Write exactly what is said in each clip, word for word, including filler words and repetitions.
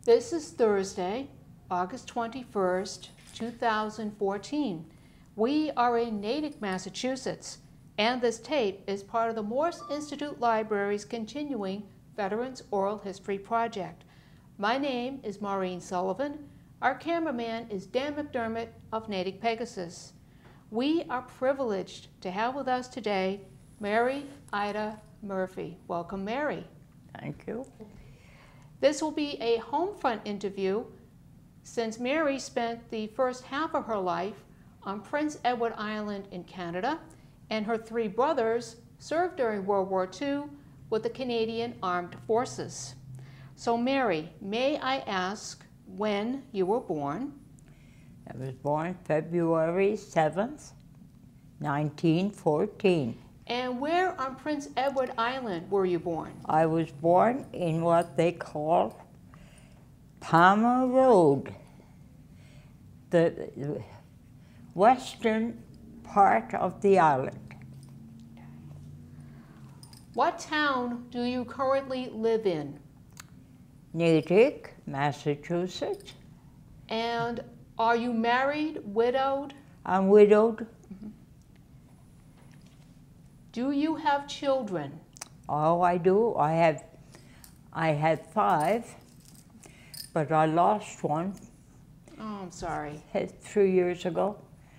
This is Thursday, August twenty-first, two thousand fourteen. We are in Natick, Massachusetts, and this tape is part of the Morse Institute Library's continuing Veterans Oral History Project. My name is Maureen Sullivan. Our cameraman is Dan McDermott of Natick Pegasus. We are privileged to have with us today Mary Ida Murphy. Welcome, Mary. Thank you. This will be a Homefront interview since Mary spent the first half of her life on Prince Edward Island in Canada, and her three brothers served during World War Two with the Canadian Armed Forces. So Mary, may I ask when you were born? I was born February seventh, nineteen fourteen. And where on Prince Edward Island were you born? I was born in what they call Palmer Road, the western part of the island. What town do you currently live in? Natick, Massachusetts. And are you married, widowed? I'm widowed. Do you have children? Oh, I do. I have, I had five, but I lost one. Oh, I'm sorry. Three years ago.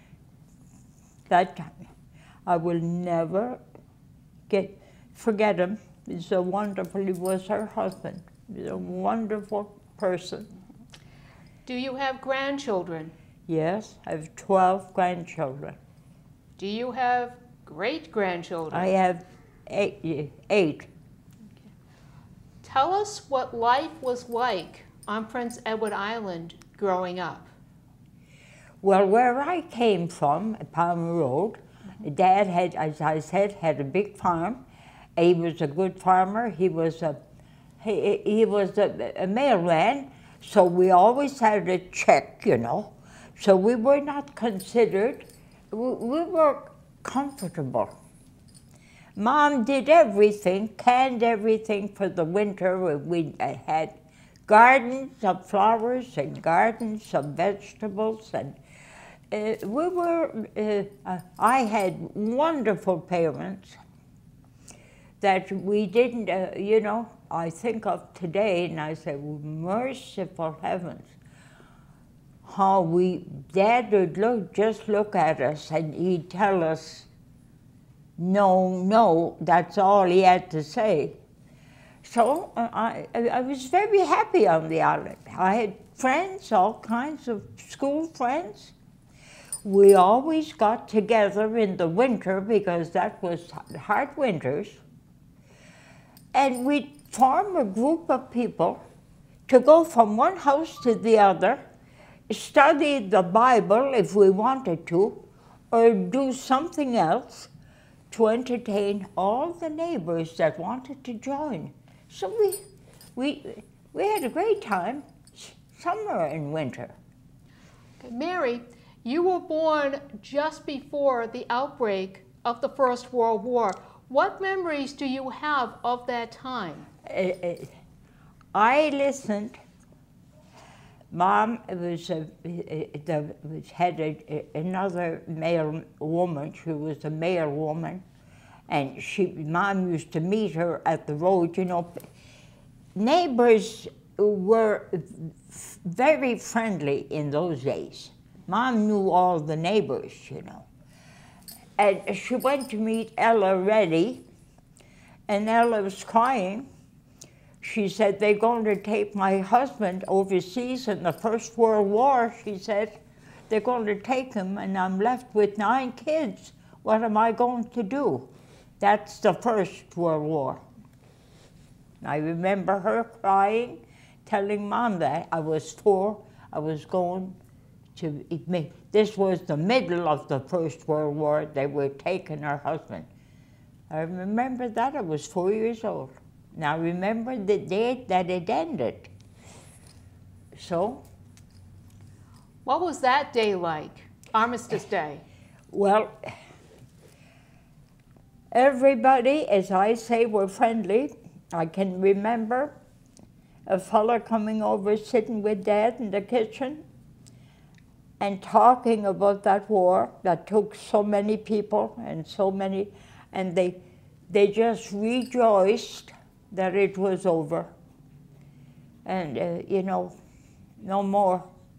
That I will never get forget him. He's a wonderful. He was her husband. He's a wonderful person. Do you have grandchildren? Yes, I have twelve grandchildren. Do you have great-grandchildren? I have eight. eight. Tell us what life was like on Prince Edward Island growing up. Well, where I came from, Palmer Road, mm-hmm. Dad had, as I said, had a big farm. He was a good farmer. He was a he, he was a, a mailman, so we always had a check, you know. So we were not considered. We, we were comfortable. Mom did everything, canned everything for the winter. We had gardens of flowers and gardens of vegetables, and uh, we were, uh, I had wonderful parents that we didn't, uh, you know, I think of today and I say, merciful heavens, how we, Dad would look, just look at us and he'd tell us, no, no, that's all he had to say. So uh, I, I was very happy on the island. I had friends, all kinds of school friends. We always got together in the winter because that was hard winters. And we'd form a group of people to go from one house to the other, study the Bible if we wanted to, or do something else to entertain all the neighbors that wanted to join. So we, we, we had a great time, summer and winter. Okay, Mary, you were born just before the outbreak of the First World War. What memories do you have of that time? Uh, uh, I listened. Mom was a, the, had a, another male woman. She was a male woman, and she. Mom used to meet her at the road. You know, neighbors were very friendly in those days. Mom knew all the neighbors, you know. And she went to meet Ella Reddy, and Ella was crying. She said, they're going to take my husband overseas in the First World War. She said, they're going to take him, and I'm left with nine kids. What am I going to do? That's the First World War. I remember her crying, telling Mom that. I was four, I was going to, this was the middle of the First World War. They were taking her husband. I remember that. I was four years old. Now remember the date that it ended. So? What was that day like, Armistice Day? Well, everybody, as I say, were friendly. I can remember a fella coming over, sitting with Dad in the kitchen, and talking about that war that took so many people and so many, and they, they just rejoiced that it was over. And, uh, you know, no more.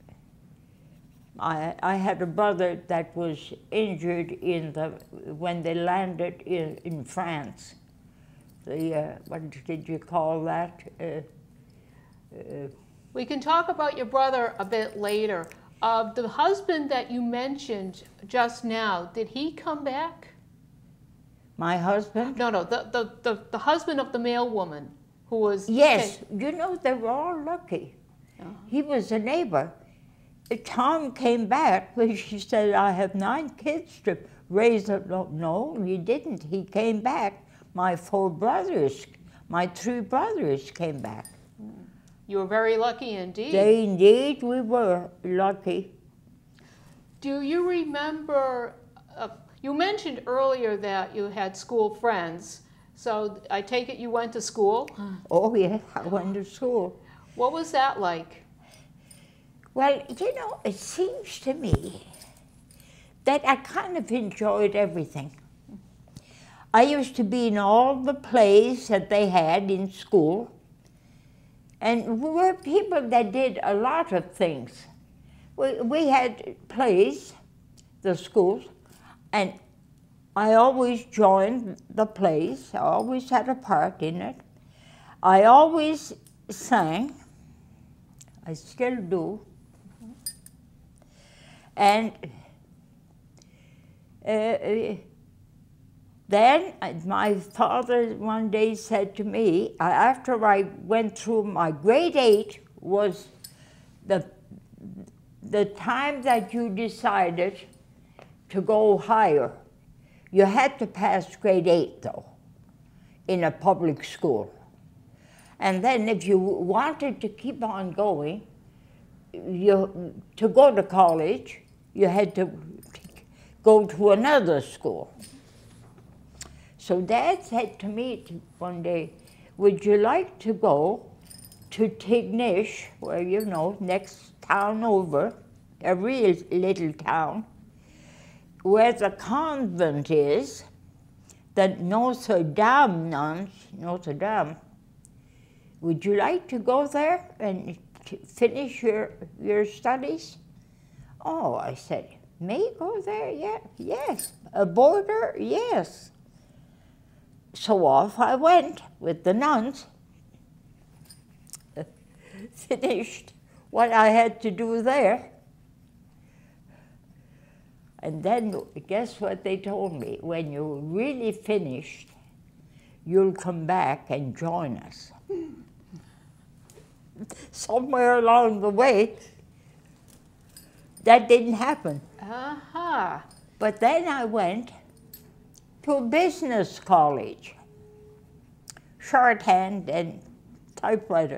I, I had a brother that was injured in the, when they landed in, in France. The, uh, what did you call that? Uh, uh, We can talk about your brother a bit later. Uh, the husband that you mentioned just now, did he come back? my husband? No, no, the, the, the, the husband of the male woman who was... Yes, you know, they were all lucky. Uh-huh. He was a neighbor. Tom came back, but she said, I have nine kids to raise. A, no, no, he didn't. He came back. My four brothers, my three brothers came back. You were very lucky indeed. They, indeed, we were lucky. Do you remember, uh, you mentioned earlier that you had school friends, so I take it you went to school? Oh, yeah, I went to school. What was that like? Well, you know, it seems to me that I kind of enjoyed everything. I used to be in all the plays that they had in school, and we were people that did a lot of things. We, we had plays, the schools, and I always joined the plays. I always had a part in it. I always sang. I still do. And uh, then my father one day said to me, after I went through my grade eight was the, the time that you decided to go higher. You had to pass grade eight though, in a public school. And then if you wanted to keep on going, you, to go to college, you had to go to another school. So Dad said to me one day, would you like to go to Tignish, where, you know, next town over, a real little town, where the convent is, the Notre Dame nuns, Notre Dame. Would you like to go there and finish your, your studies? Oh, I said, me go there? Yeah, yes. A boarder? Yes. So off I went with the nuns. Finished what I had to do there. And then, guess what they told me? When you're really finished, you'll come back and join us. Somewhere along the way, that didn't happen. Uh-huh. But then I went to a business college, shorthand and typewriter.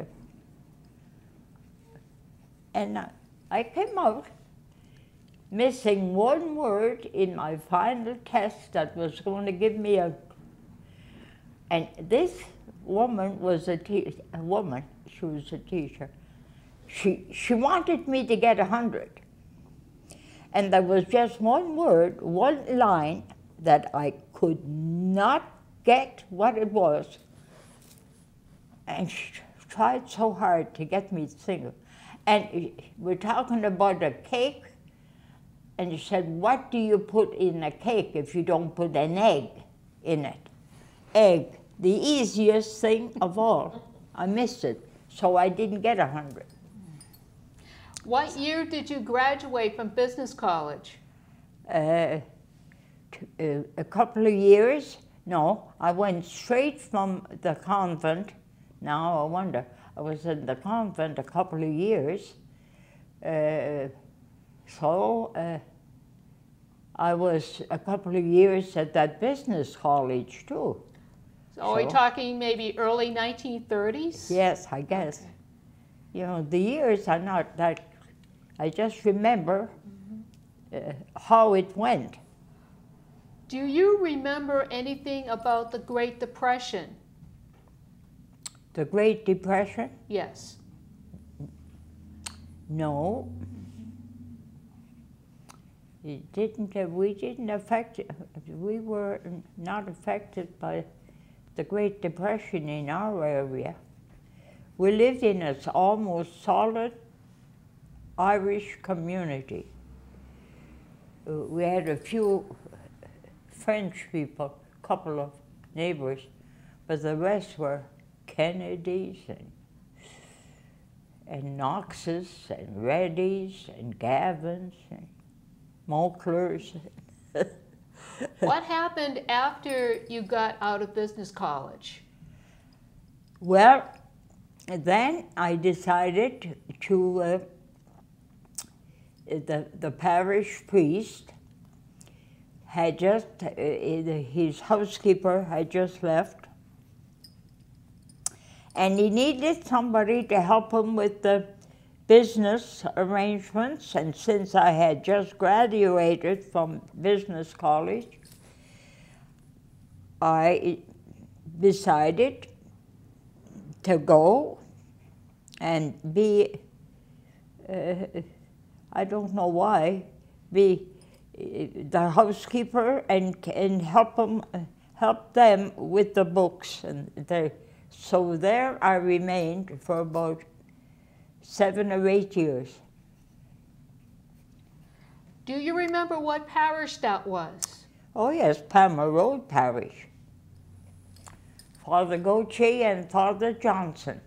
And I, I came out missing one word in my final test that was going to give me a... And this woman was a, te a woman, she was a teacher. She, she wanted me to get a hundred. And there was just one word, one line that I could not get what it was. And she tried so hard to get me to sing it. And we're talking about a cake, and she said, what do you put in a cake if you don't put an egg in it? Egg, the easiest thing of all. I missed it, so I didn't get a hundred. What year did you graduate from business college? Uh, uh, a couple of years. No, I went straight from the convent. Now I wonder, I was in the convent a couple of years. Uh, so uh, I was a couple of years at that business college too. So are we talking maybe early nineteen thirties? Yes, I guess. Okay. You know, the years are not that, I just remember mm-hmm. uh, how it went. Do you remember anything about the Great Depression? The Great Depression? Yes. No. It didn't, uh, we didn't affect, we were not affected by the Great Depression in our area. We lived in an almost solid Irish community. Uh, we had a few French people, a couple of neighbors, but the rest were Kennedys and, and Knoxes and Reddys and Gavins and Moklers. What happened after you got out of business college? Well, then I decided to, uh, the, the parish priest had just, uh, his housekeeper had just left, and he needed somebody to help him with the business arrangements, and since I had just graduated from business college, I decided to go and be, uh, I don't know why, be the housekeeper and, and help them, help them with the books. And they, so there I remained for about seven or eight years. Do you remember what parish that was? Oh yes, Palmer Road Parish. Father Goche and Father Johnson.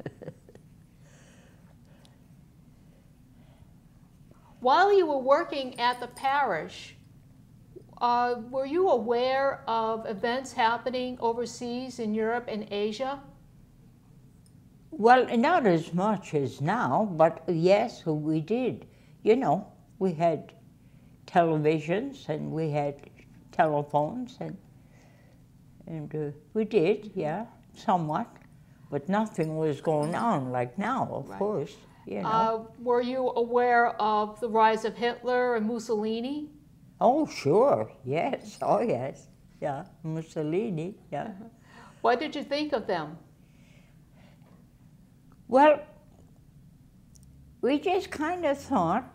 While you were working at the parish, uh, were you aware of events happening overseas in Europe and Asia? Well, not as much as now, but yes, we did. You know, we had televisions and we had telephones, and and uh, we did, yeah, somewhat, but nothing was going on like now, of Right. course, you know. Uh, were you aware of the rise of Hitler and Mussolini? Oh, sure, yes, oh yes, yeah, Mussolini, yeah. What did you think of them? Well, we just kind of thought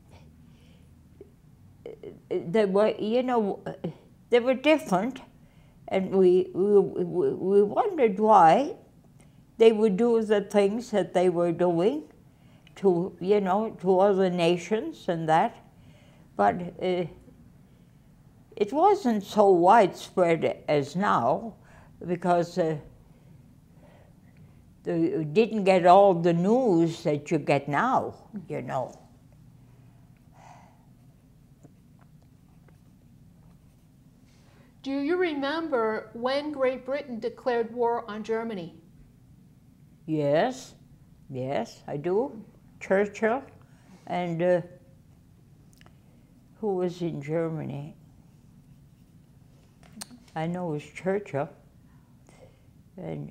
they were, you know, they were different, and we, we, we wondered why they would do the things that they were doing to, you know, to other nations and that. But uh, it wasn't so widespread as now, because uh, you didn't get all the news that you get now, you know. Do you remember when Great Britain declared war on Germany? Yes, yes, I do. Churchill, and uh, who was in Germany? I know it was Churchill, and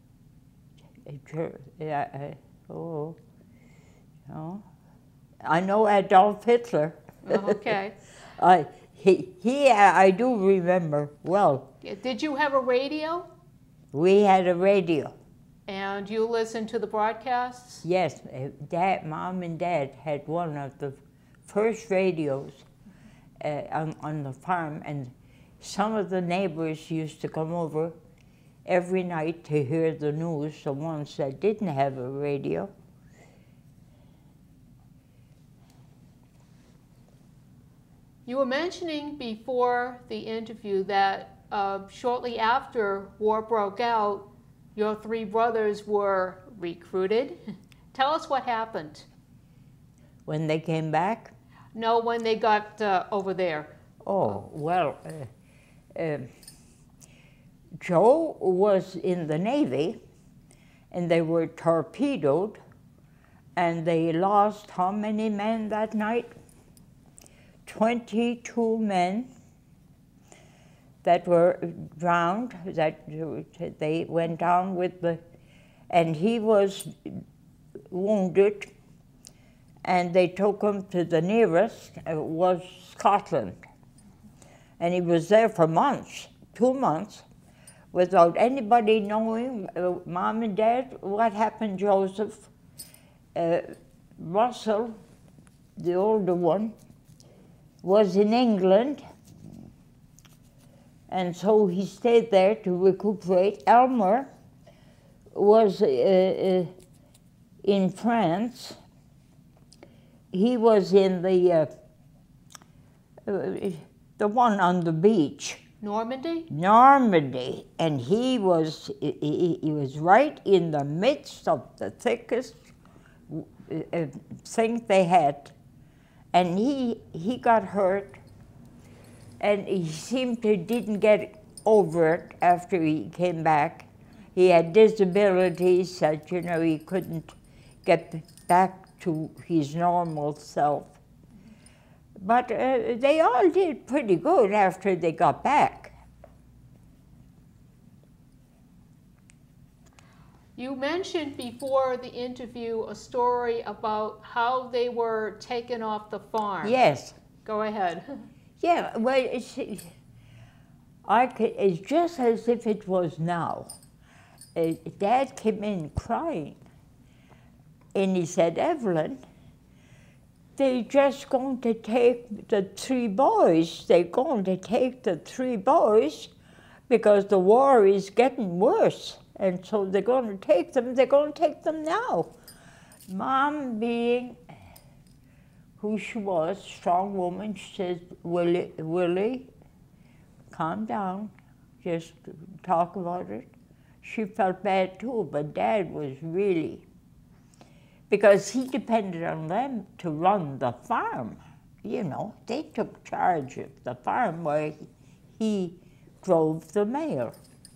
yeah, uh, oh, no. I know Adolf Hitler. Oh, okay. I he he I do remember well. Did you have a radio? We had a radio. And you listened to the broadcasts? Yes, Dad, Mom, and Dad had one of the first radios uh, on, on the farm, and some of the neighbors used to come over every night to hear the news, the ones that didn't have a radio. You were mentioning before the interview that uh, shortly after war broke out, your three brothers were recruited. Tell us what happened. When they came back? No, when they got uh, over there. Oh, well, uh, uh, Joe was in the Navy, and they were torpedoed, and they lost how many men that night? twenty-two men that were drowned, that they went down with the, and he was wounded, and they took him to the nearest, uh, was Scotland. And he was there for months, two months, without anybody knowing, uh, Mom and Dad, what happened, Joseph? Uh, Russell, the older one, was in England, and so he stayed there to recuperate. Elmer was uh, uh, in France. He was in the uh, uh, the one on the beach. Normandy? Normandy, and he was he, he was right in the midst of the thickest uh, thing they had, and he he got hurt, and he seemed to didn't get over it after he came back. He had disabilities that, you know, he couldn't get back to his normal self. But uh, they all did pretty good after they got back. You mentioned before the interview a story about how they were taken off the farm. Yes. Go ahead. Yeah, well, it's, I could, it's just as if it was now. Uh, Dad came in crying, and he said, Evelyn, they're just going to take the three boys. They're going to take the three boys because the war is getting worse. And so they're going to take them. They're going to take them now. Mom, being who she was, strong woman, she said, Willie, Willie, calm down. Just talk about it. She felt bad too, but Dad was really, because he depended on them to run the farm. You know, they took charge of the farm where he drove the mail.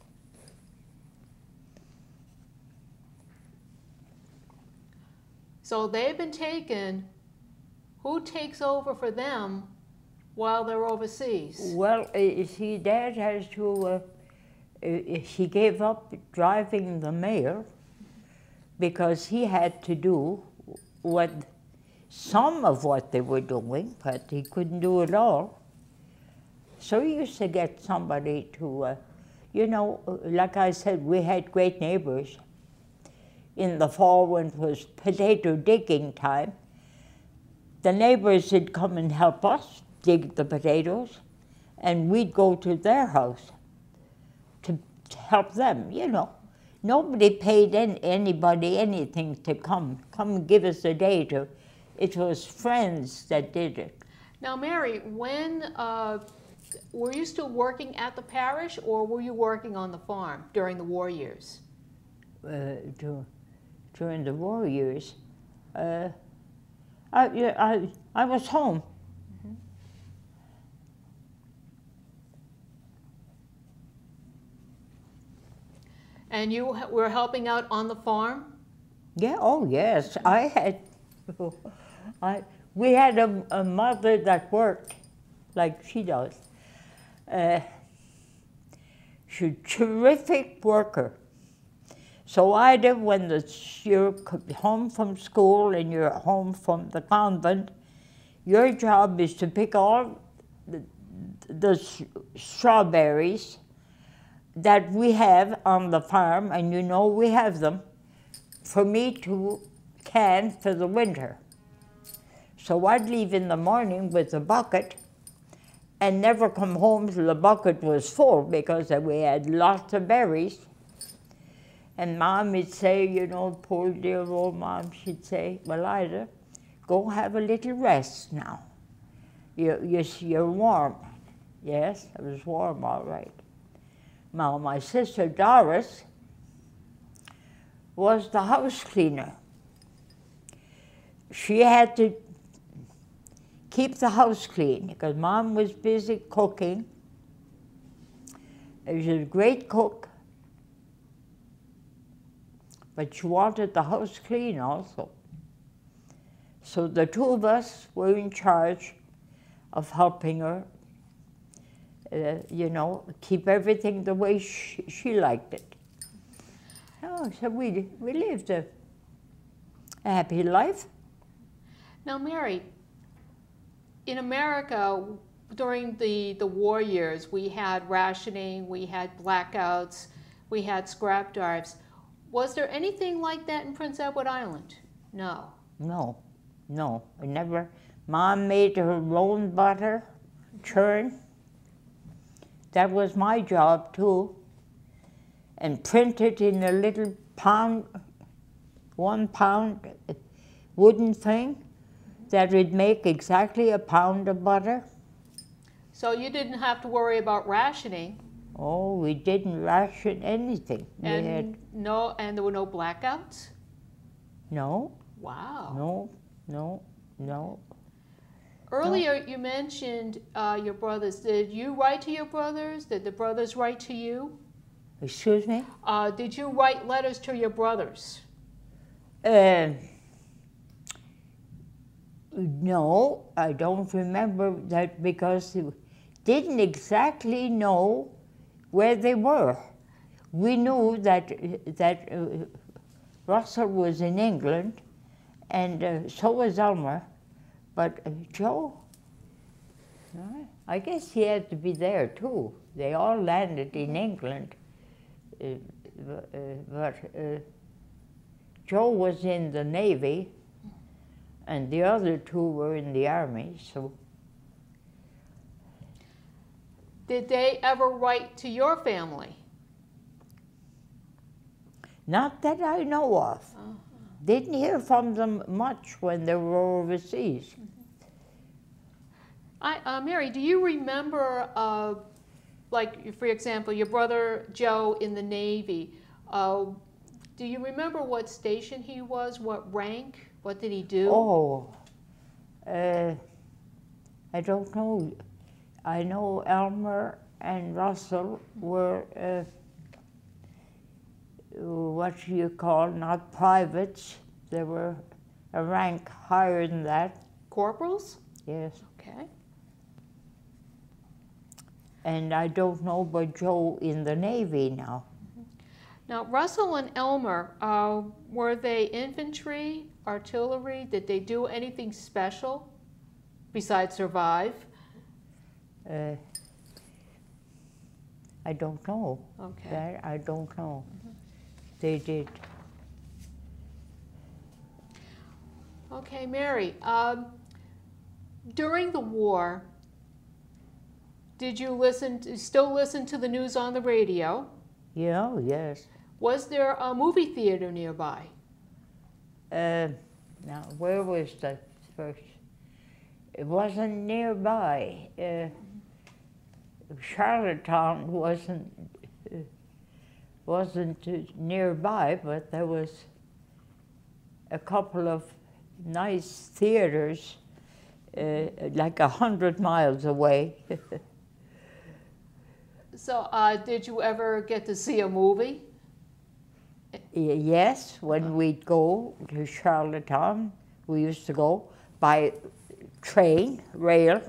So they've been taken. Who takes over for them while they're overseas? Well, you see, Dad has to, uh, he gave up driving the mail because he had to do what, some of what they were doing, but he couldn't do it all. So he used to get somebody to, uh, you know, like I said, we had great neighbors. In the fall, when it was potato digging time, the neighbors would come and help us dig the potatoes, and we'd go to their house to, to help them, you know. Nobody paid any, anybody anything to come, come and give us a day to. It was friends that did it. Now, Mary, when, uh, were you still working at the parish, or were you working on the farm during the war years? Uh, to, during the war years, uh, I, yeah, I, I was home. Mm-hmm. And you were helping out on the farm? Yeah, oh yes, I had, I, we had a, a mother that worked like she does. Uh, she's a terrific worker. So either when the, you're home from school and you're home from the convent, your job is to pick all the, the strawberries that we have on the farm, and you know we have them, for me to can for the winter. So I'd leave in the morning with a bucket and never come home till the bucket was full, because we had lots of berries. And Mom would say, you know, poor dear old Mom, she'd say, well, Ida, go have a little rest now. You're, you're, you're warm. Yes, I was warm, all right. Now, my sister Doris was the house cleaner. She had to keep the house clean because Mom was busy cooking. She was a great cook, but she wanted the house clean also. So the two of us were in charge of helping her, uh, you know, keep everything the way she, she liked it. Oh, so we, we lived a, a happy life. Now, Mary, in America, during the, the war years, we had rationing, we had blackouts, we had scrap drives. Was there anything like that in Prince Edward Island? No. No, no, I never. Mom made her own butter, churn. That was my job too. And print it in a little pound, one pound wooden thing that would make exactly a pound of butter. So you didn't have to worry about rationing. Oh, we didn't ration anything. And we had, no, and there were no blackouts? no, Wow. no, no, no. Earlier you mentioned uh, your brothers. Did you write to your brothers? Did the brothers write to you? Excuse me? Uh, did you write letters to your brothers? Uh, no, I don't remember that because we didn't exactly know where they were. We knew that, that uh, Russell was in England, and uh, so was Elmer, but uh, Joe, uh, I guess he had to be there too. They all landed in England, uh, uh, but uh, Joe was in the Navy, and the other two were in the Army, so. Did they ever write to your family? Not that I know of. Uh-huh. Didn't hear from them much when they were overseas. I, uh, Mary, do you remember, uh, like, for example, your brother Joe in the Navy? Uh, do you remember what station he was, what rank? What did he do? Oh, uh, I don't know. I know Elmer and Russell were, uh, what you call, not privates. They were a rank higher than that. Corporals? Yes. Okay. And I don't know about Joe in the Navy now. Now, Russell and Elmer, uh, were they infantry, artillery? Did they do anything special besides survive? Uh, I don't know. Okay. That I don't know. Mm-hmm. They did. Okay, Mary. Um, during the war, did you listen? To, still listen to the news on the radio? Yeah. Yes. Was there a movie theater nearby? Uh, now, where was that first? It wasn't nearby. Uh, Charlottetown wasn't uh, wasn't uh, nearby, but there was a couple of nice theaters, uh, like a hundred miles away. So, uh, did you ever get to see a movie? Yes, when we'd go to Charlottetown, we used to go by train, rail.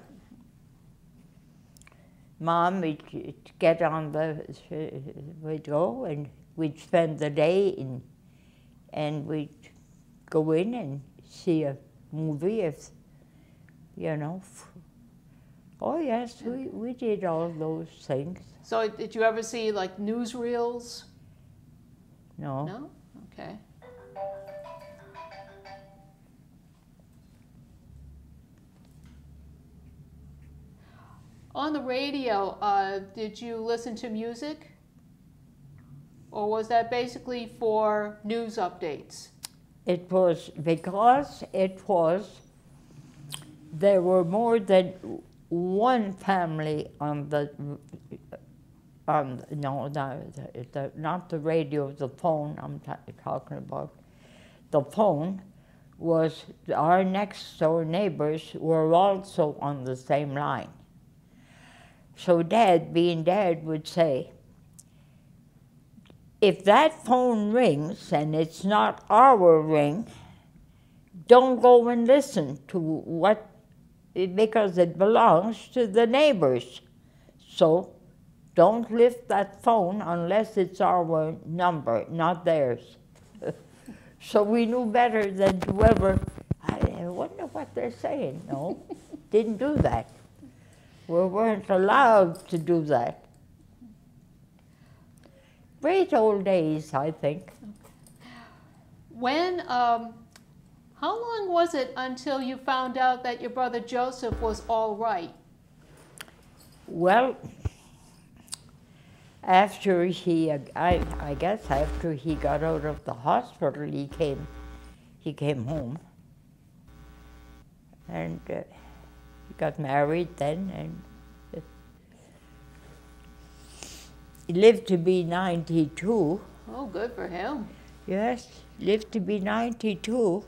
Mom would get on the, we'd go and we'd spend the day in, and we'd go in and see a movie if, you know. Oh yes, we, we did all those things. So did you ever see like newsreels? No. No? Okay. On the radio, uh, did you listen to music? Or was that basically for news updates? It was because it was, there were more than one family on the, on, no, the, the, the, not the radio, the phone I'm talking about. The phone was, our next door neighbors were also on the same line. So Dad, being Dad, would say, if that phone rings and it's not our ring, don't go and listen to what, because it belongs to the neighbors. So don't lift that phone unless it's our number, not theirs. So we knew better than whoever, I wonder what they're saying. No, didn't do that. We weren't allowed to do that. Great old days, I think. When, um, how long was it until you found out that your brother Joseph was all right? Well, after he, I, I guess after he got out of the hospital, he came, he came home. And uh, he got married then, and uh, he lived to be ninety-two. Oh, good for him. Yes, lived to be ninety-two.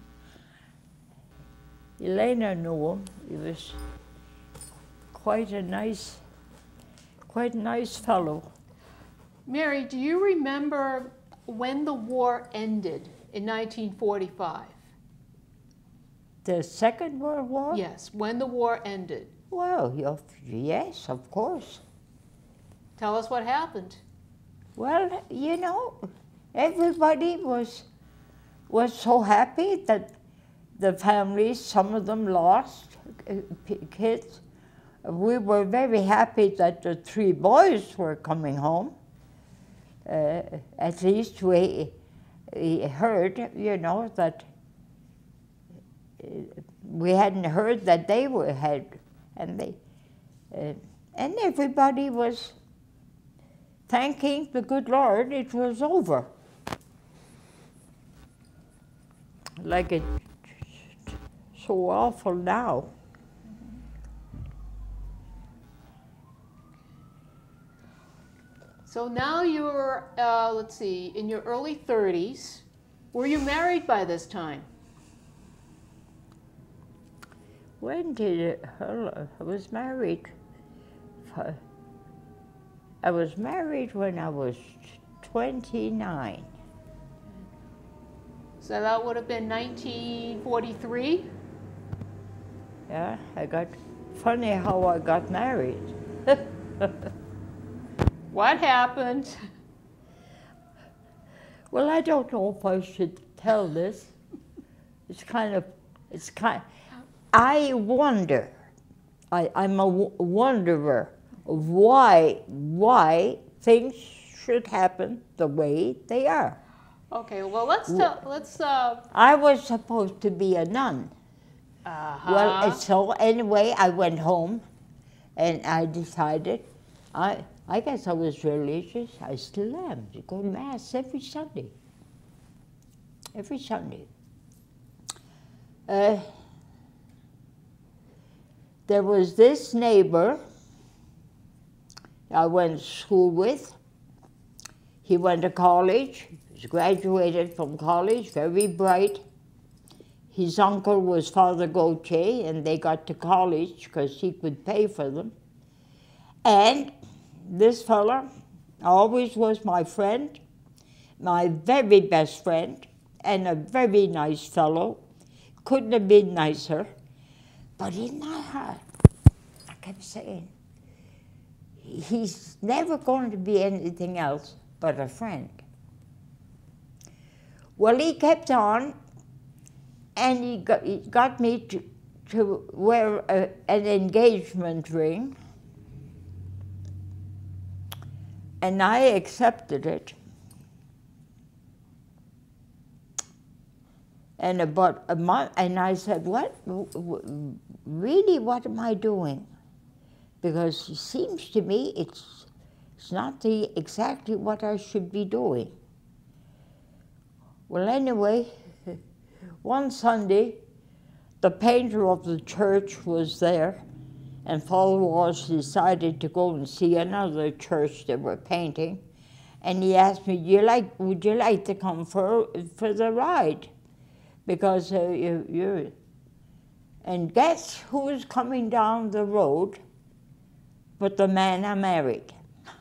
Mm-hmm. Elena knew him. He was quite a nice, quite a nice fellow. Mary, do you remember when the war ended in nineteen forty-five? The Second World War? Yes, when the war ended. Well, yes, of course. Tell us what happened. Well, you know, everybody was was so happy that the families, some of them lost kids. We were very happy that the three boys were coming home. Uh, at least we, we heard, you know, that we hadn't heard that they were had, and they, uh, and everybody was thanking the good Lord it was over. Like it's so awful now. So now you're, uh, let's see, in your early thirties. Were you married by this time? When did it, well, I was married. I was married when I was twenty-nine. So that would have been nineteen forty-three? Yeah, I got, funny how I got married. What happened? Well, I don't know if I should tell this. It's kind of, it's kind, I wonder, I, I'm a wanderer of why, why things should happen the way they are. Okay, well, let's tell, let's, uh... I was supposed to be a nun. Uh-huh. Well, so anyway, I went home and I decided, I, I guess I was religious, I still am, to go to Mass every Sunday. Every Sunday. Uh, there was this neighbor I went to school with. He went to college, he graduated from college, very bright. His uncle was Father Gautier, and they got to college because he could pay for them. And this fella always was my friend, my very best friend, and a very nice fellow. Couldn't have been nicer. But in my heart, I kept saying, he's never going to be anything else but a friend. Well, he kept on, and he got, he got me to, to wear a, an engagement ring, and I accepted it. And about a month, and I said, what, really, what am I doing? Because it seems to me it's, it's not the, exactly what I should be doing. Well, anyway, one Sunday, the painter of the church was there, and Father Walsh decided to go and see another church they were painting. And he asked me, you like, would you like to come for, for the ride? Because uh, you, you, and guess who was coming down the road but the man I married?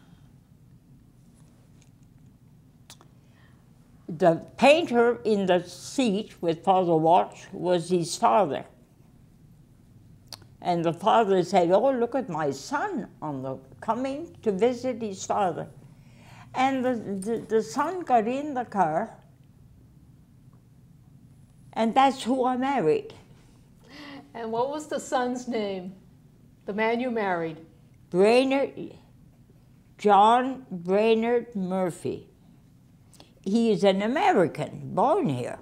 The painter in the seat with Father Walsh was his father. And the father said, oh, look at my son on the, coming to visit his father. And the, the, the son got in the car, and that's who I married. And what was the son's name? The man you married. Brainerd, John Brainerd Murphy. He is an American, born here.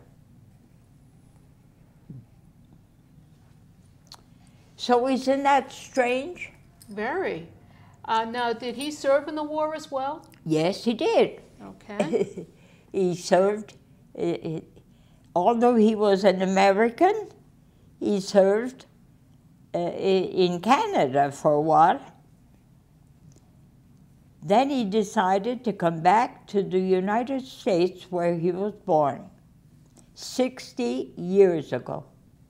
So isn't that strange? Very. Uh, now, did he serve in the war as well? Yes, he did. Okay. He served, uh, although he was an American, he served uh, in Canada for a while. Then he decided to come back to the United States where he was born, sixty years ago.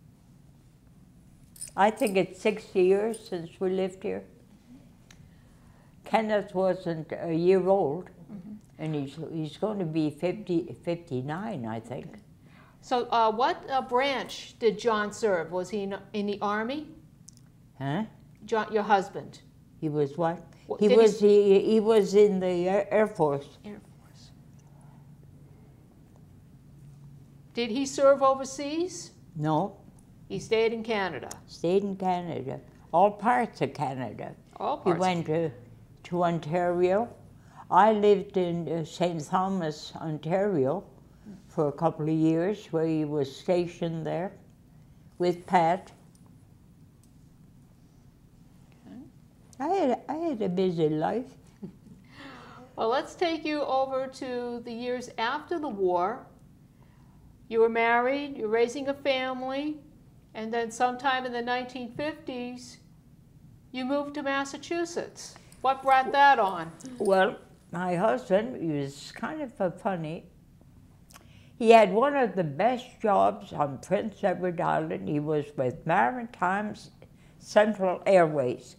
I think it's sixty years since we lived here. Kenneth wasn't a year old, mm-hmm. and he's, he's going to be fifty, fifty-nine, I think. Okay. So uh, what uh, branch did John serve? Was he in, in the Army? Huh? John, your husband? He was what? What, he was he, he was in the Air, Air Force. Air Force. Did he serve overseas? No. He stayed in Canada. Stayed in Canada. All parts of Canada. All parts. He went to, to Ontario. I lived in uh, Saint Thomas, Ontario for a couple of years where he was stationed there with Pat. I had, I had a busy life. Well, let's take you over to the years after the war. You were married, you're raising a family, and then sometime in the nineteen fifties, you moved to Massachusetts. What brought that on? Well, my husband, he was kind of a funny. He had one of the best jobs on Prince Edward Island. He was with Maritime Central Airways,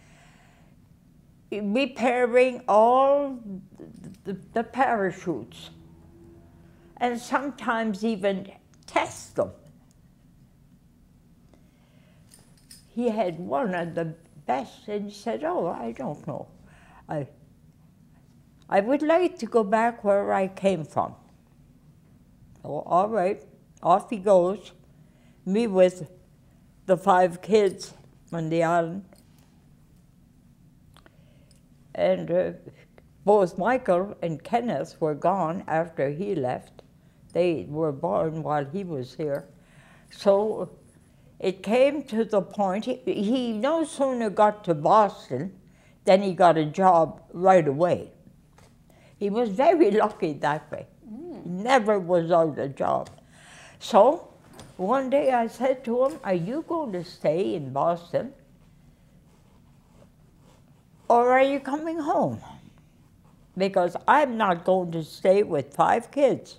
repairing all the, the parachutes, and sometimes even test them. He had one of the best, and he said, oh, I don't know. I, I would like to go back where I came from. Oh, all right, off he goes, me with the five kids on the island. And uh, both Michael and Kenneth were gone after he left. They were born while he was here. So it came to the point, he, he no sooner got to Boston than he got a job right away. He was very lucky that way. Mm. He never was out of a job. So one day I said to him, are you going to stay in Boston? Or are you coming home? Because I'm not going to stay with five kids.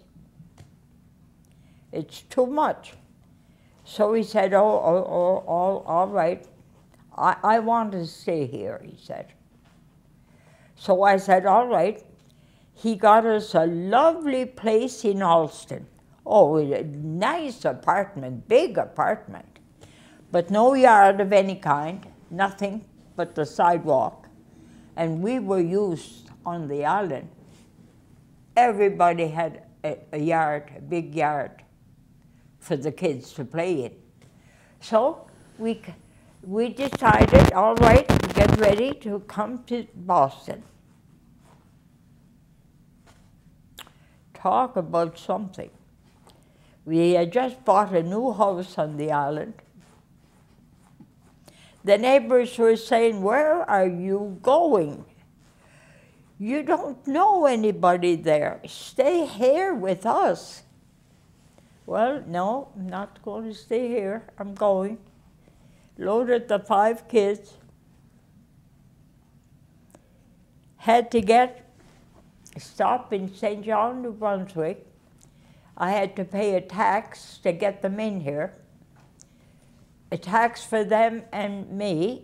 It's too much. So he said, oh, oh, oh, oh all right. I, I want to stay here, he said. So I said, all right. He got us a lovely place in Alston. Oh, a nice apartment, big apartment, but no yard of any kind, nothing but the sidewalk. And we were used on the island. Everybody had a, a yard, a big yard for the kids to play in. So we, we decided, all right, to get ready to come to Boston. Talk about something. We had just bought a new house on the island. The neighbors were saying, where are you going? You don't know anybody there. Stay here with us. Well, no, I'm not going to stay here. I'm going. Loaded the five kids. Had to get stop in Saint John, New Brunswick. I had to pay a tax to get them in here. A tax for them and me.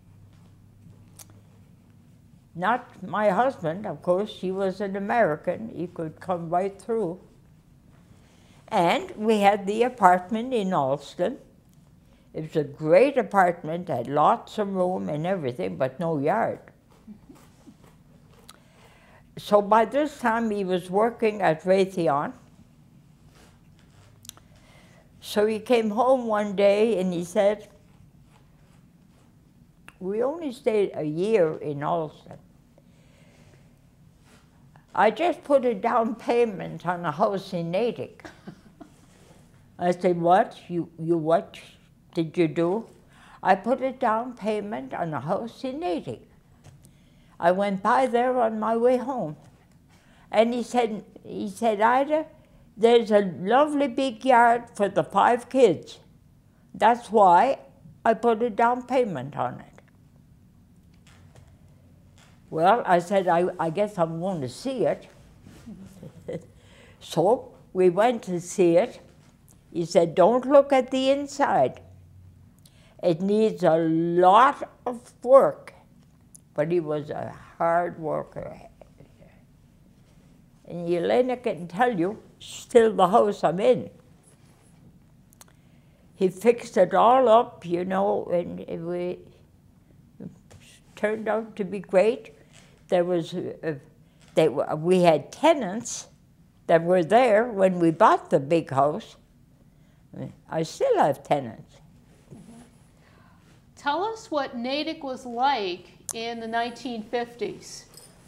Not my husband, of course. He was an American. He could come right through. And we had the apartment in Alston. It was a great apartment, had lots of room and everything, but no yard. So by this time he was working at Raytheon. So he came home one day and he said, we only stayed a year in Ulster. I just put a down payment on a house in Natick. I said, what? You, you what did you do? I put a down payment on a house in Natick. I went by there on my way home. And he said, he said, Ida, there's a lovely big yard for the five kids. That's why I put a down payment on it. Well, I said, I, I guess I'm going to see it. So we went to see it. He said, don't look at the inside. It needs a lot of work. But he was a hard worker. And Elena can tell you, still the house I'm in. He fixed it all up, you know, and it, we, it turned out to be great. There was, a, they, we had tenants that were there when we bought the big house. I still have tenants. Tell us what Natick was like in the nineteen fifties.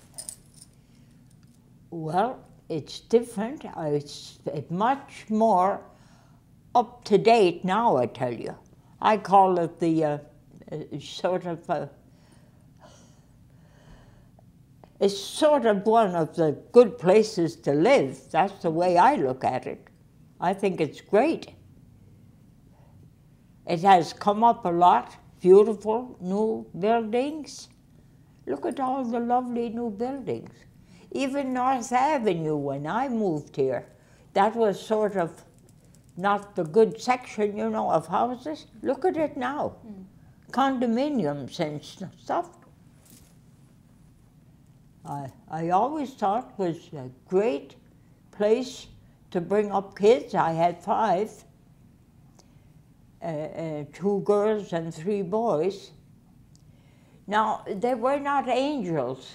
Well, it's different. It's much more up to date now, I tell you. I call it the uh, sort of, uh, it's sort of one of the good places to live. That's the way I look at it. I think it's great. It has come up a lot, beautiful new buildings. Look at all the lovely new buildings. Even North Avenue, when I moved here, that was sort of not the good section, you know, of houses. Look at it now. Mm. Condominiums and stuff. I, I always thought it was a great place to bring up kids. I had five, uh, uh, two girls and three boys. Now, they were not angels,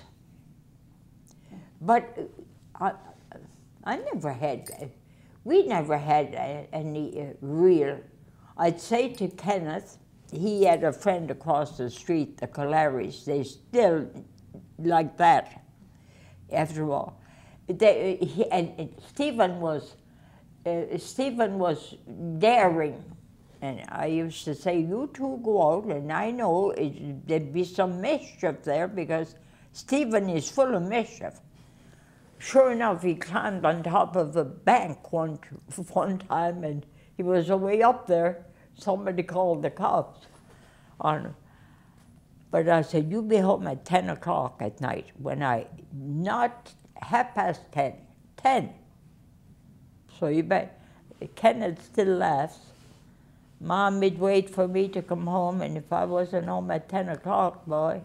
but I, I never had, we never had any uh, real. I'd say to Kenneth, he had a friend across the street, the Colaris, they still like that, after all. They, he, and, and Stephen was, uh, Stephen was daring. And I used to say, you two go out, and I know it, there'd be some mischief there because Stephen is full of mischief. Sure enough, he climbed on top of a bank one, one time, and he was way up there. Somebody called the cops on him. But I said, you be home at ten o'clock at night when I, not half past ten, ten. So you bet, Kenneth still laughs. Mom would wait for me to come home, and if I wasn't home at ten o'clock, boy,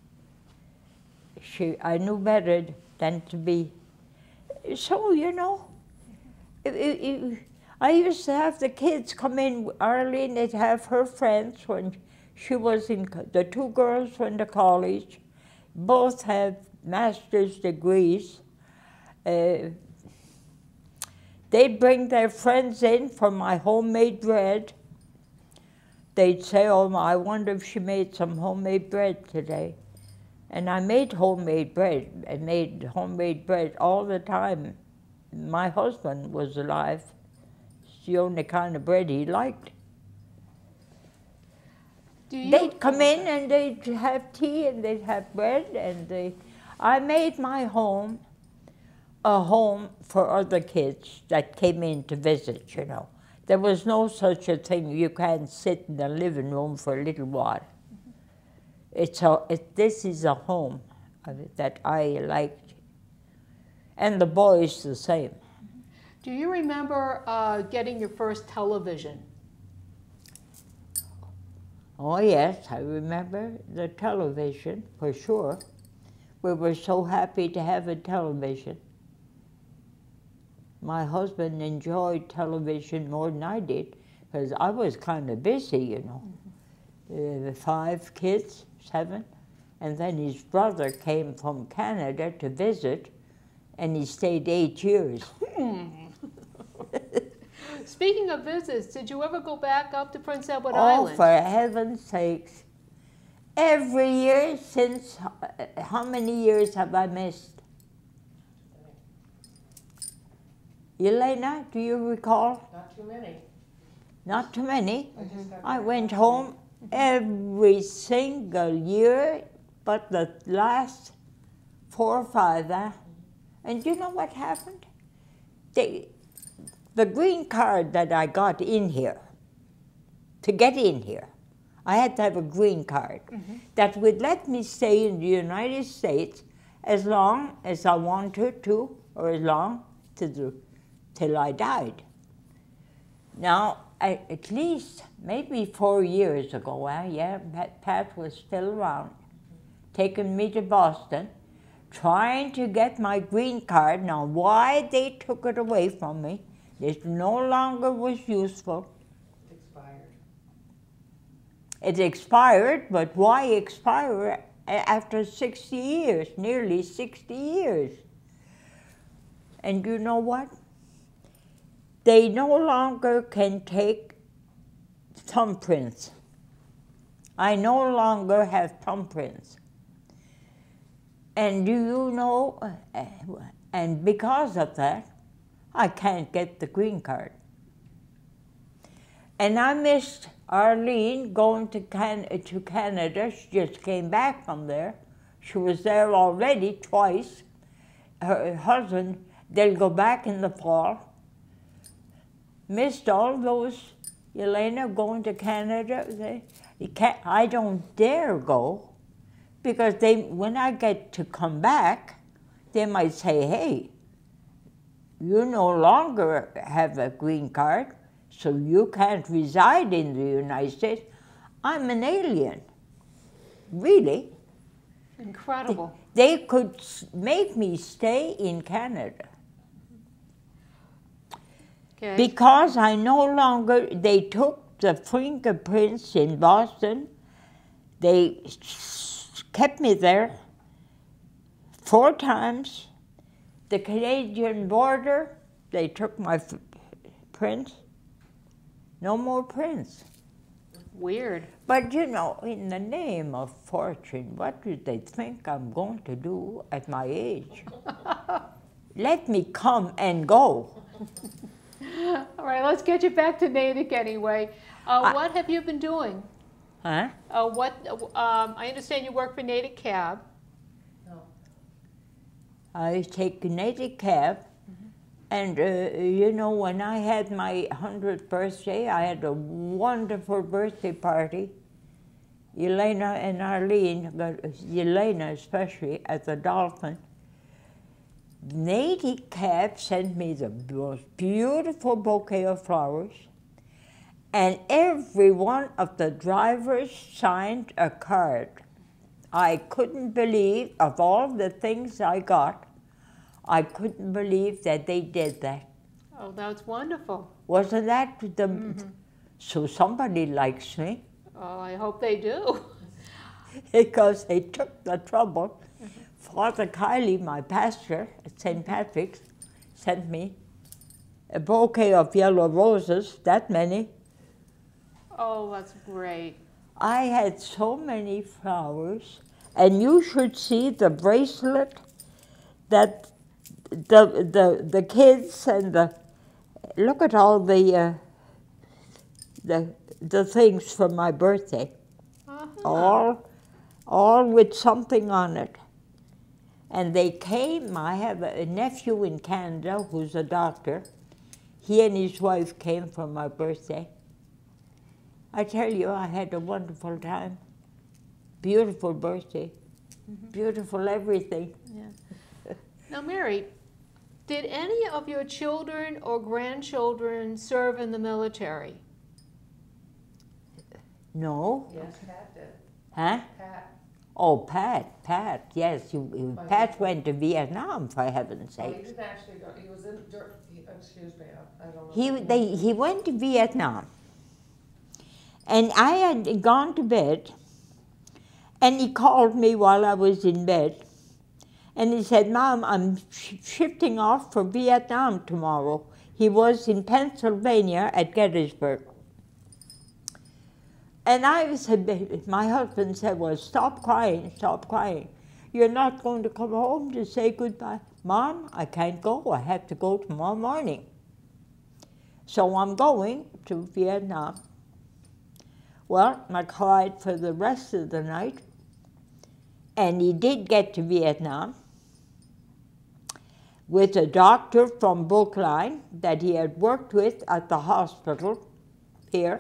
she, I knew better than to be. So, you know, it, it, it, I used to have the kids come in, Arlene would have her friends when she was in, the two girls went to college, both have master's degrees. Uh, they'd bring their friends in for my homemade bread. They'd say, oh, I wonder if she made some homemade bread today. And I made homemade bread. I made homemade bread all the time. My husband was alive. It's the only kind of bread he liked. Do you? They'd come in and they'd have tea and they'd have bread. And they, I made my home a home for other kids that came in to visit, you know. There was no such a thing. You can't sit in the living room for a little while. Mm-hmm. It's a, it, this is a home that I liked. And the boys the same. Do you remember uh, getting your first television? Oh yes, I remember the television, for sure. We were so happy to have a television. My husband enjoyed television more than I did, because I was kind of busy, you know. Mm-hmm. uh, five kids, seven, and then his brother came from Canada to visit, and he stayed eight years. Speaking of visits, did you ever go back up to Prince Edward oh, Island? Oh, for heaven's sakes. Every year since, uh, how many years have I missed? Elena, do you recall? Not too many. Not too many. I just got I back went last home week. every single year, but the last four or five. Uh, and you know what happened? They, the green card that I got in here, to get in here, I had to have a green card Mm-hmm. that would let me stay in the United States as long as I wanted to, or as long to do, till I died. Now, I, at least maybe four years ago, uh, yeah, Pat, Pat was still around, taking me to Boston, trying to get my green card. Now, why they took it away from me, it no longer was useful. It expired. It expired, but why expire after sixty years, nearly sixty years? And you know what? They no longer can take thumbprints. I no longer have thumbprints. And do you know, uh, and because of that, I can't get the green card. And I missed Arlene going to, Can to Canada. She just came back from there. She was there already twice. Her husband, they'll go back in the fall. Missed all those, Elena, going to Canada. They, you can't, I don't dare go, because they, when I get to come back, they might say, hey, you no longer have a green card, so you can't reside in the United States. I'm an alien. Really? Incredible. They could make me stay in Canada. Okay. Because I no longer, they took the fingerprints in Boston, they kept me there four times. The Canadian border, they took my prints. No more prints. Weird. But you know, in the name of fortune, what do they think I'm going to do at my age? Let me come and go. All right, let's get you back to Natick anyway. Uh, I- what have you been doing? Huh? Uh, what? Um, I understand you work for Natick Cab. No. I take a native cab, and uh, you know, when I had my hundredth birthday, I had a wonderful birthday party. Elena and Arlene, but Elena especially, at the Dolphin. Native Cab sent me the most beautiful bouquet of flowers, and every one of the drivers signed a card. I couldn't believe, of all the things I got, I couldn't believe that they did that. Oh, that's wonderful. Wasn't that the, Mm-hmm. so somebody likes me, Oh, I hope they do. because they took the trouble. Father Kiley, my pastor at Saint Patrick's, sent me a bouquet of yellow roses, that many. Oh, that's great. I had so many flowers, and you should see the bracelet that the the the kids and the, look at all the uh, the the things for my birthday, Uh-huh. all all with something on it. And they came. I have a nephew in Canada who's a doctor. He and his wife came for my birthday. I tell you, I had a wonderful time. Beautiful birthday. Mm-hmm. Beautiful everything. Yeah. Now, Mary, did any of your children or grandchildren serve in the military? No? Yes, Pat did. Huh? Pat. Oh, Pat, Pat, yes. You, you, Oh, Pat yeah. went to Vietnam, for heaven's Oh, he sake. didn't actually go, he was in, dur- he- excuse me, I I don't know. He, they, he went to Vietnam. And I had gone to bed, and he called me while I was in bed. And he said, Mom, I'm sh shifting off for Vietnam tomorrow. He was in Pennsylvania at Gettysburg. And I said, my husband said, well, stop crying, stop crying. You're not going to come home to say goodbye. Mom, I can't go. I have to go tomorrow morning. So I'm going to Vietnam. Well, I cried for the rest of the night. And he did get to Vietnam with a doctor from Brookline that he had worked with at the hospital here.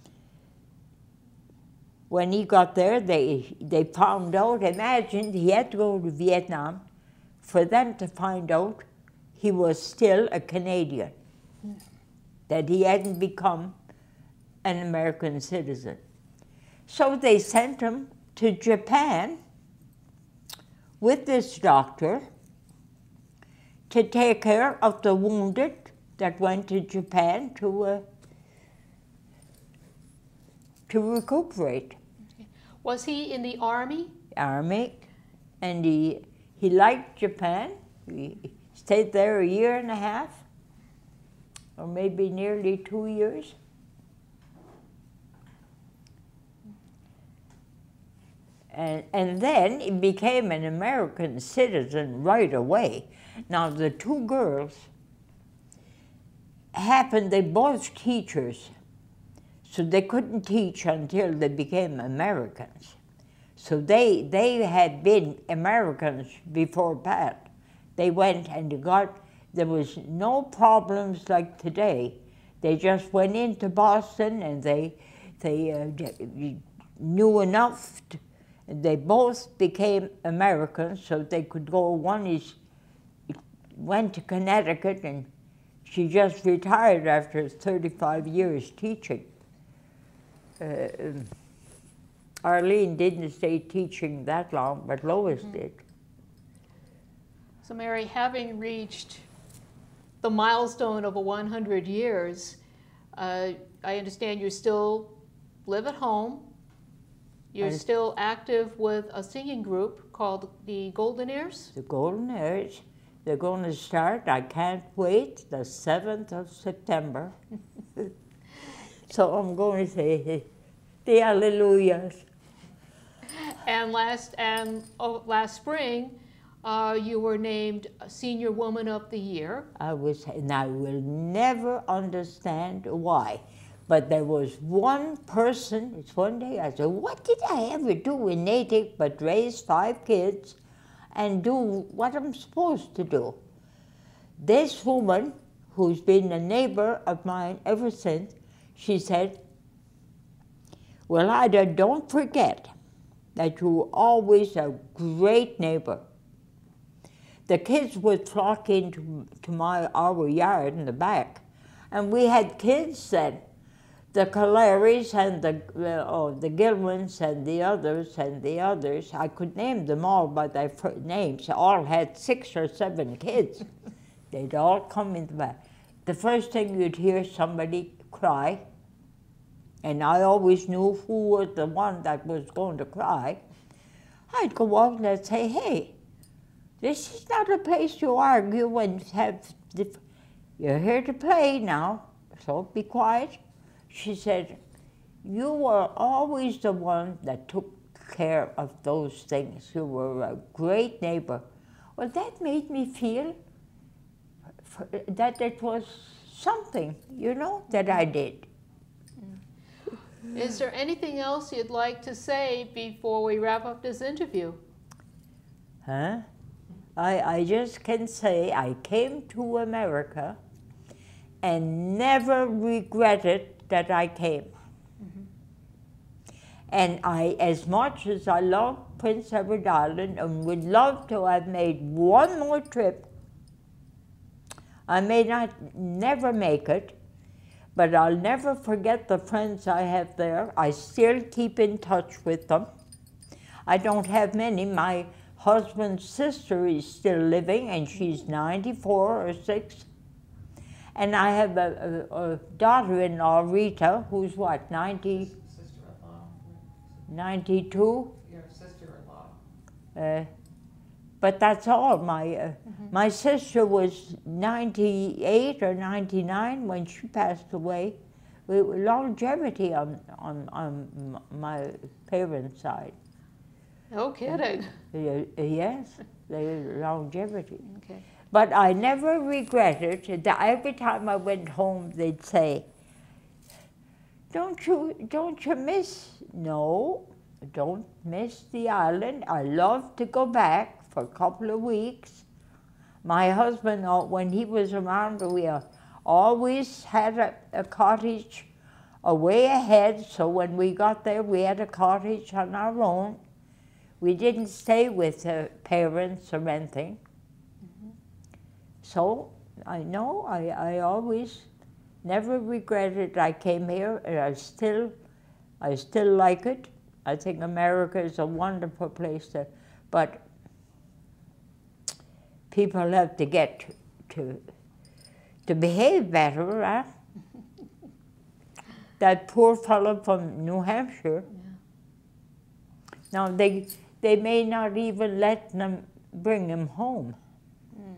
When he got there, they, they found out, imagine he had to go to Vietnam for them to find out he was still a Canadian, mm. that he hadn't become an American citizen. So they sent him to Japan with this doctor to take care of the wounded that went to Japan to uh, to recuperate. Was he in the Army? Army, and he, he liked Japan. He stayed there a year and a half, or maybe nearly two years. And, and then he became an American citizen right away. Now the two girls happened, they both teachers. So they couldn't teach until they became Americans. So they, they had been Americans before that. They went and got, there was no problems like today. They just went into Boston and they, they uh, knew enough. To, they both became Americans, so they could go. One is, went to Connecticut, and she just retired after thirty-five years teaching. Uh, Arlene didn't stay teaching that long, but Lois mm-hmm. did. So Mary, having reached the milestone of a one hundred years, uh, I understand you still live at home. You're I, still active with a singing group called the Golden Ears? The Golden Ears. They're going to start, I can't wait, the seventh of September. So I'm going to say the Hallelujahs. And last and oh, last spring, uh, you were named Senior Woman of the Year. I was, and I will never understand why. But there was one person. It's one day I said, "What did I ever do in Natick but raise five kids and do what I'm supposed to do?" This woman, who's been a neighbor of mine ever since, she said, "Well, Ida, don't forget that you were always a great neighbor." The kids would flock into to my our yard in the back, and we had kids then, the Caleris and the uh, oh the Gilmans and the others and the others. I could name them all by their names. All had six or seven kids. They'd all come in the back. The first thing you'd hear somebody cry, and I always knew who was the one that was going to cry. I'd go out and I'd say, "Hey, this is not a place to argue and have, you're here to play now, so be quiet." She said, "You were always the one that took care of those things. You were a great neighbor." Well, that made me feel that it was something, you know, that I did. Is there anything else you'd like to say before we wrap up this interview? Huh? I, I just can say I came to America and never regretted that I came. Mm-hmm. And I, as much as I love Prince Edward Island and would love to have made one more trip, I may not never make it, but I'll never forget the friends I have there. I still keep in touch with them. I don't have many. My husband's sister is still living, and she's ninety-four or six. And I have a, a, a daughter-in-law, Rita, who's what, ninety? Sister-in-law. ninety-two? Your sister-in-law. Uh, but that's all. My, uh, mm-hmm. my sister was ninety-eight or ninety-nine when she passed away. we, longevity on, on, on my parents' side. No kidding. Yes, the longevity. Okay. But I never regretted that every time I went home, they'd say, don't you, don't you miss? No, don't miss the island. I love to go back for a couple of weeks. My husband, when he was around, we always had a, a cottage a way ahead, so when we got there, we had a cottage on our own. We didn't stay with uh, parents or anything. Mm-hmm. So I know I, I always never regretted I came here, and I still, I still like it. I think America is a wonderful place to, but people have to get to, to behave better, huh? That poor fellow from New Hampshire. Yeah. Now they, they may not even let them bring him home. Mm.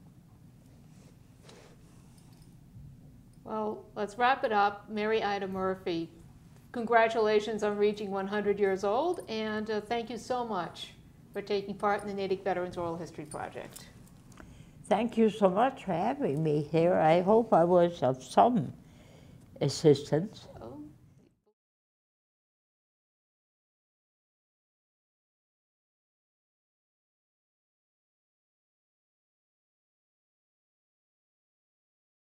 Well, let's wrap it up. Mary Ida Murphy, congratulations on reaching one hundred years old, and uh, thank you so much for taking part in the Natick Veterans Oral History Project. Thank you so much for having me here. I hope I was of some assistance.